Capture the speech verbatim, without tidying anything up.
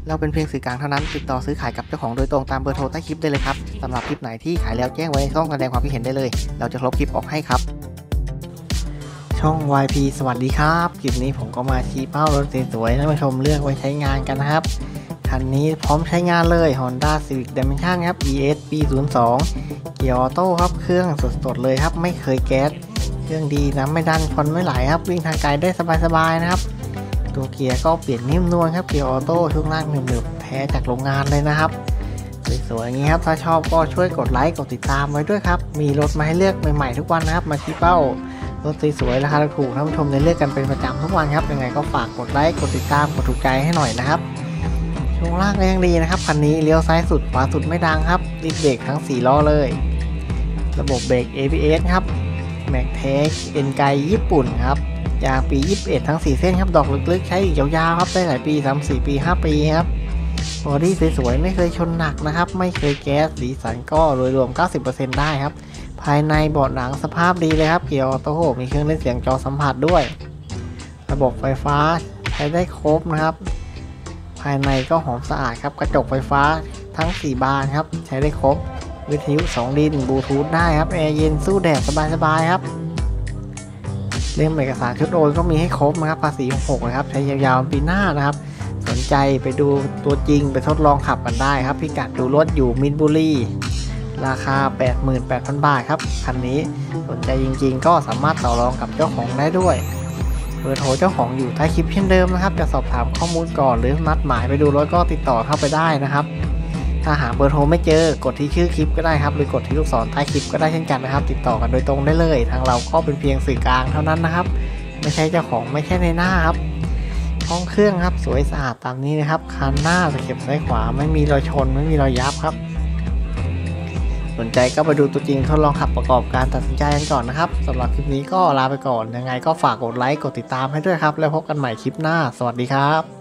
เราเป็นเพียงสื่อกลางเท่านั้นติดต่อซื้อขายกับเจ้าของโดยตรงตามเบอร์โทรใต้คลิปได้เลยครับสำหรับคลิปไหนที่ขายแล้วแจ้งไว้ในช่องแสดงความคิดเห็นได้เลยเราจะลบคลิปออกให้ครับช่อง วาย พี สวัสดีครับคลิปนี้ผมก็มาชี้เป้ารถสวยๆท่านผู้ชมเลือกไว้ใช้งานกันนะครับคันนี้พร้อมใช้งานเลย Honda Civic Dimension ครับ อี เอส ปี ศูนย์ สอง เกียร์ออโต้ครับเครื่องสดๆเลยครับไม่เคยแก๊สเครื่องดีน้ำไม่ดันควันไม่ไหลครับวิ่งทางไกลได้สบายๆนะครับตัวเกียร์ก็เปลี่ยนนิ่มนวลครับเกียร์ออโต้ช่วงล่างหนึบๆแท้จากโรงงานเลยนะครับสวยๆอย่างนี้ครับถ้าชอบก็ช่วยกดไลค์กดติดตามไว้ด้วยครับมีรถมาให้เลือกใหม่ๆทุกวันนะครับมาชี้เป้ารถสวยๆราคาถูกท่านผู้ชมได้เลือกกันเป็นประจำทุกวันครับยังไงก็ฝากกดไลค์กดติดตามกดถูกใจให้หน่อยนะครับช่วงล่างก็ยังดีนะครับคันนี้เลี้ยวซ้ายสุดขวาสุดไม่ดังครับดิสเบรกทั้งสี่ล้อเลยระบบเบรก เอ บี เอส ครับแม็กเทคเอ็นไกญี่ปุ่นครับยางปียี่สิบเอ็ดทั้งสี่เส้นครับดอกลึกๆใช้อีกยาวๆครับได้หลายปีสาม สี่ปีห้าปีครับบอดี้สวยๆไม่เคยชนหนักนะครับไม่เคยแก๊สสีสันก็โดยรวม เก้าสิบเปอร์เซ็นต์ ได้ครับภายในเบาะหนังสภาพดีเลยครับเกียร์ออโต้มีเครื่องเล่นเสียงจอสัมผัสด้วยระบบไฟฟ้าใช้ได้ครบนะครับภายในก็หอมสะอาดครับกระจกไฟฟ้าทั้งสี่บานครับใช้ได้ครบวิทยุสองดินบลูทูธได้ครับแอร์เย็นสู้แดดสบายๆครับเล่มเอกสารชุดโอนก็มีให้ครบนะครับภาษีหกสิบหกนะครับใช้ยาวๆปีหน้านะครับสนใจไปดูตัวจริงไปทดลองขับกันได้ครับพิกัดดูรถอยู่มินบุรีราคา แปดหมื่นแปดพัน บาทครับคันนี้สนใจจริงๆก็สามารถต่อรองกับเจ้าของได้ด้วยเบอร์โทรเจ้าของอยู่ใต้คลิปเช่นเดิมนะครับจะสอบถามข้อมูลก่อนหรือนัดหมายไปดูรถก็ติดต่อเข้าไปได้นะครับถ้าหาเบอร์โทรไม่เจอกดที่ชื่อคลิปก็ได้ครับหรือกดที่ลูกศรใต้คลิปก็ได้เช่นกันนะครับติดต่อกันโดยตรงได้เลยทางเราก็เป็นเพียงสื่อกลางเท่านั้นนะครับไม่ใช่เจ้าของไม่ใช่ในหน้าครับห้องเครื่องครับสวยสะอาดตามนี้นะครับคันหน้าตะเข็บซ้ายขวาไม่มีรอยชนไม่มีรอยยับครับสนใจก็ไปดูตัวจริงทดลองขับประกอบการตัดสินใจกันก่อนนะครับสำหรับคลิปนี้ก็ลาไปก่อนยังไงก็ฝากกดไลค์กดติดตามให้ด้วยครับแล้วพบกันใหม่คลิปหน้าสวัสดีครับ